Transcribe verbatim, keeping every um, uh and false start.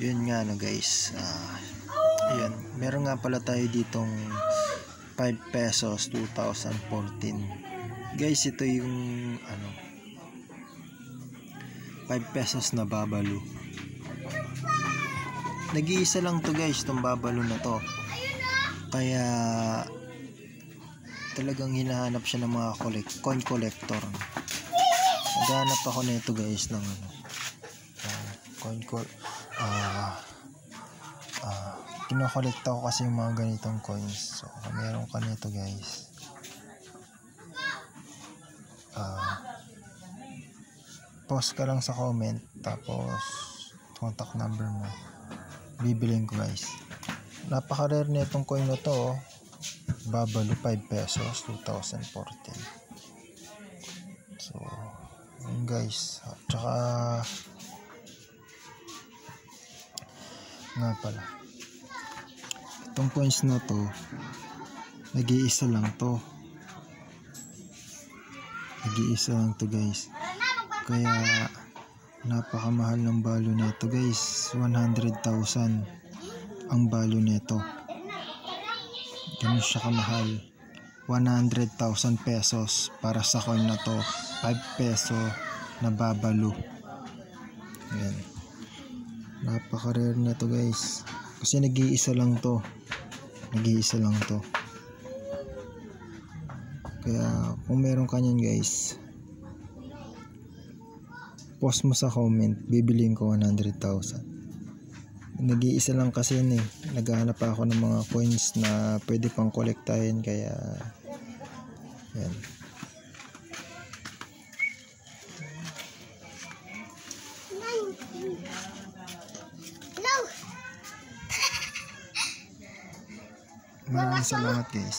Yun nga no guys, uh, yun, meron nga pala tayo ditong five pesos twenty fourteen guys. Ito yung ano five pesos na babalo. Nag-iisa lang to guys, tong babalo na to, kaya talagang hinahanap siya ng mga collect, coin collector. Naghanap ako na ito guys ng ano, uh, coin col ah uh, uh, kinokolekta ko kasi yung mga ganitong coins. So meron ka nito guys, uh, post ka lang sa comment tapos contact number mo, bibilin ko guys. Napaka rare na itong coin na to, oh. Babalo five pesos twenty fourteen. So yun guys. Tsaka nga pala, itong coins na to nag-iisa lang to nag-iisa lang to guys, kaya napakamahal ng balo nito guys. One hundred thousand ang balo nito. Ganun siya kamahal, one hundred thousand pesos para sa coin na to, five peso na babalo. Ayan, napaka rare na to guys, kasi nag-iisa lang to nag-iisa lang to kaya kung meron ka nyan guys, post mo sa comment, bibiliin ko one hundred thousand. Nag-iisa lang kasi yun eh. Naghahanap pa ako ng mga coins na pwede pang kolektahin, kaya yan. Maraming salamat guys.